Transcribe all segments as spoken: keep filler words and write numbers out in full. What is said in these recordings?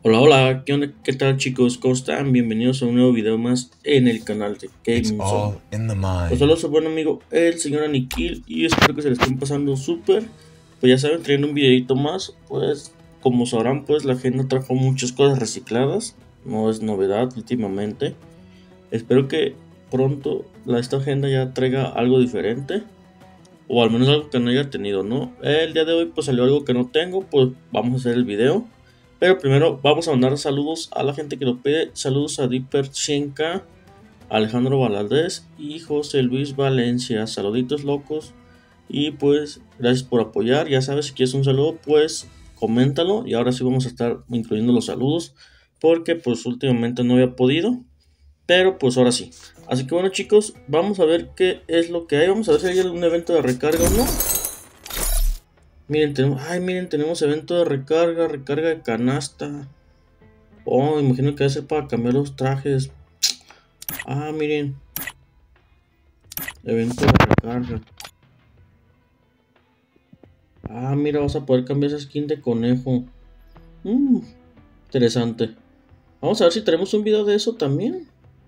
Hola, hola, ¿qué onda? ¿Qué tal, chicos? ¿Cómo están? Bienvenidos a un nuevo video más en el canal de It's Gaming Zone. all in the Pues mind. solo su buen amigo, el señor Aniquil, y espero que se le estén pasando súper. Pues ya saben, trayendo un videito más. Pues como sabrán, pues la agenda trajo muchas cosas recicladas. No es novedad últimamente. Espero que pronto la, esta agenda ya traiga algo diferente. O al menos algo que no haya tenido, ¿no? El día de hoy pues salió algo que no tengo, pues vamos a hacer el video. Pero primero vamos a mandar saludos a la gente que lo pide. Saludos a Dipper Chenka, Alejandro Valadez y José Luis Valencia. Saluditos locos. Y pues gracias por apoyar. Ya sabes, si quieres un saludo, pues coméntalo. Y ahora sí vamos a estar incluyendo los saludos. Porque pues últimamente no había podido. Pero pues ahora sí. Así que bueno, chicos, vamos a ver qué es lo que hay. Vamos a ver si hay algún evento de recarga o no. Miren, tenemos, ay, miren, tenemos evento de recarga, recarga de canasta. Oh, imagino que va a ser para cambiar los trajes. Ah, miren. Evento de recarga. Ah, mira, vas a poder cambiar esa skin de conejo. Mm, interesante. Vamos a ver si tenemos un video de eso también.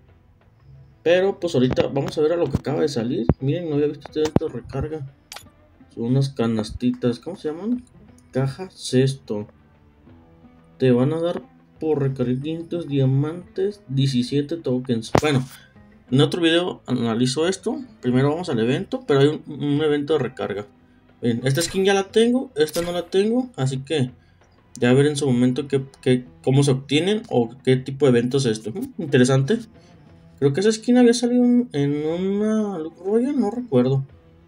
Pero pues ahorita vamos a ver a lo que acaba de salir. Miren, no había visto este evento de recarga. Son unas canastitas. ¿Cómo se llaman? Caja cesto. Te van a dar por recargar quinientos diamantes, diecisiete tokens. Bueno, en otro video analizo esto. Primero vamos al evento, pero hay un, un evento de recarga. Bien, esta skin ya la tengo, esta no la tengo, así que ya ver en su momento que, que, cómo se obtienen o qué tipo de evento es esto. Hmm, interesante. Creo que esa skin había salido en, en una Loot Royale, no recuerdo.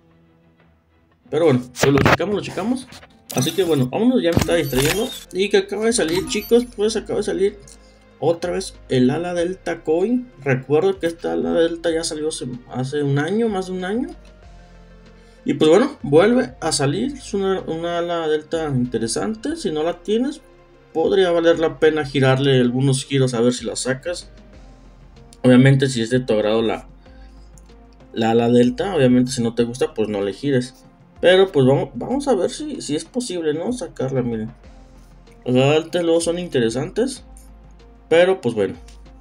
Pero bueno, pues lo checamos, lo checamos. Así que bueno, vámonos, ya me está distrayendo. Y que acaba de salir, chicos, pues acaba de salir otra vez el ala delta coin. Recuerdo que esta ala delta ya salió hace, hace un año, más de un año. Y pues bueno, vuelve a salir. Es una, una ala delta interesante. Si no la tienes, podría valer la pena girarle algunos giros a ver si la sacas. Obviamente si es de tu agrado la, la ala delta. Obviamente si no te gusta, pues no le gires. Pero pues vamos, vamos a ver si, si es posible, ¿no? Sacarla, miren. Las altas luego son interesantes. Pero pues bueno.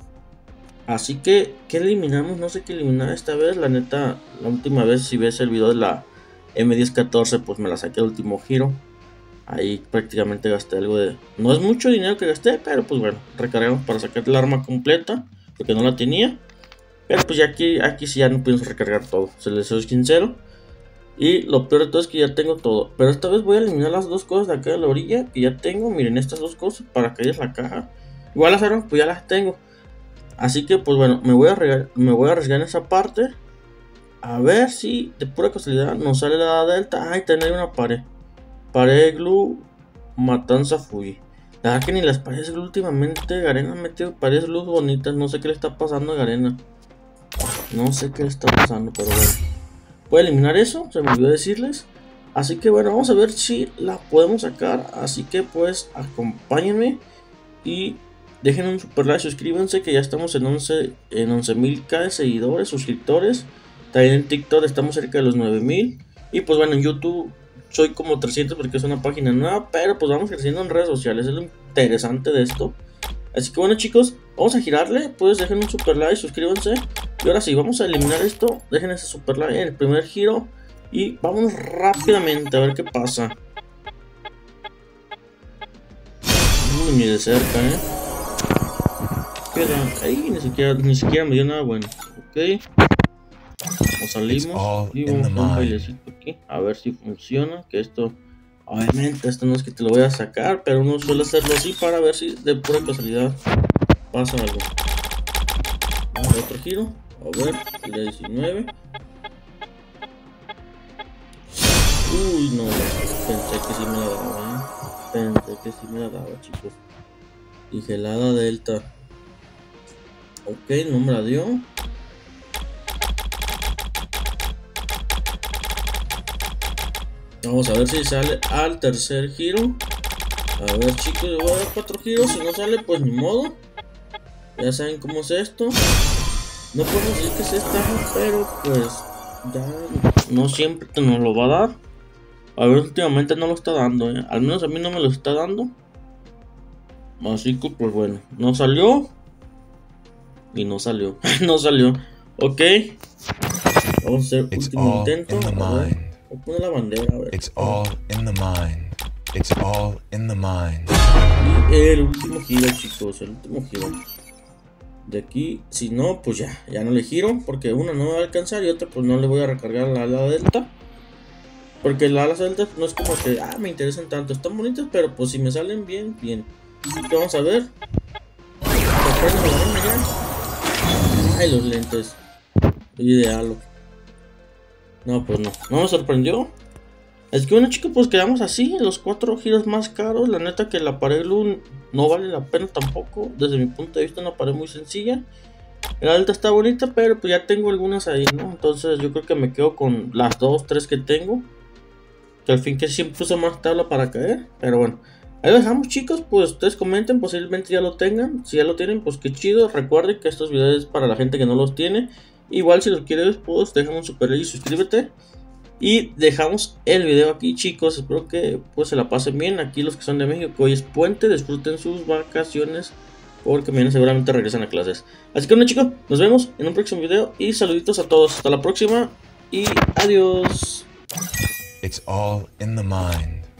Así que, ¿qué eliminamos? No sé qué eliminar esta vez. La neta, la última vez, si ves el video de la M diez catorce, pues me la saqué al último giro. Ahí prácticamente gasté algo de... No es mucho dinero que gasté, pero pues bueno, recargamos para sacar el arma completa. Porque no la tenía. Pero pues ya aquí, aquí sí ya no pudimos recargar todo. Se les soy sincero. Y lo peor de todo es que ya tengo todo. Pero esta vez voy a eliminar las dos cosas de acá de la orilla que ya tengo. Miren, estas dos cosas para que haya la caja. Igual las armas pues ya las tengo. Así que pues bueno, me voy a arriesgar, me voy a arriesgar en esa parte. A ver si de pura casualidad nos sale la delta. Ay, tener una pared. Pared glue matanza fui. La verdad que ni las paredes glue últimamente. Garena ha metido paredes glue bonitas. No sé qué le está pasando a Garena. No sé qué le está pasando, pero bueno. Voy a eliminar eso, se me olvidó decirles. Así que bueno, vamos a ver si la podemos sacar. Así que pues acompáñenme y dejen un super like, suscríbanse que ya estamos en once en once mil k seguidores, suscriptores. También en TikTok estamos cerca de los nueve mil. Y pues bueno, en YouTube soy como trescientos porque es una página nueva. Pero pues vamos creciendo en redes sociales, es lo interesante de esto. Así que bueno, chicos, vamos a girarle. Pues dejen un super like, suscríbanse. Y ahora sí, vamos a eliminar esto. Dejen ese super like en el primer giro. Y vámonos rápidamente a ver qué pasa. Uy, ni de cerca, eh. Queda ahí, ni siquiera, ni siquiera me dio nada bueno. Ok. Nos salimos. Y vamos a hacer un bailecito aquí. A ver si funciona. Que esto, obviamente, esto no es que te lo voy a sacar. Pero uno suele hacerlo así para ver si de pura casualidad pasa algo. Vamos a otro giro. A ver, el de diecinueve. Uy, no. Pensé que sí me la daba, ¿eh? Pensé que sí me la daba, chicos. Y gelada delta. Ok, no me la dio. Vamos a ver si sale al tercer giro. A ver, chicos, le voy a dar cuatro giros. Si no sale, pues ni modo. Ya saben cómo es esto. No puedo decir que se estafa, pero pues ya no siempre te nos lo va a dar. A ver, últimamente no lo está dando, ¿eh? Al menos a mí no me lo está dando. Así que pues bueno, no salió. Y no salió. No salió. Ok. Vamos a hacer It's último all intento. in the A ver. mind. Voy a poner la bandera, a ver. It's all in the mind. It's all in the mind. Y el último giro, chicos. El último giro. De aquí, si no, pues ya. Ya no le giro. Porque una no me va a alcanzar y otra pues no le voy a recargar la ala delta. Porque las alas deltas no es como que, ah, me interesan tanto. Están bonitas, pero pues si me salen bien, bien. Así que vamos a ver. Ay, los lentes. Ideal. No, pues no. No me sorprendió. Es que bueno, chicos, pues quedamos así. Los cuatro giros más caros. La neta que la pared Glue no vale la pena tampoco. Desde mi punto de vista, una pared muy sencilla. La alta está bonita, pero pues ya tengo algunas ahí, ¿no? Entonces yo creo que me quedo con las dos, tres que tengo. Que al fin que siempre uso más tabla para caer. Pero bueno. Ahí lo dejamos, chicos, pues ustedes comenten, posiblemente ya lo tengan. Si ya lo tienen, pues qué chido. Recuerden que estos videos es para la gente que no los tiene. Igual si los quieres, pues déjame un super like y suscríbete. Y dejamos el video aquí, chicos. Espero que pues se la pasen bien. Aquí los que son de México, que hoy es puente, disfruten sus vacaciones, porque mañana seguramente regresan a clases. Así que bueno, chicos, nos vemos en un próximo video. Y saluditos a todos, hasta la próxima. Y adiós. It's all in the mind.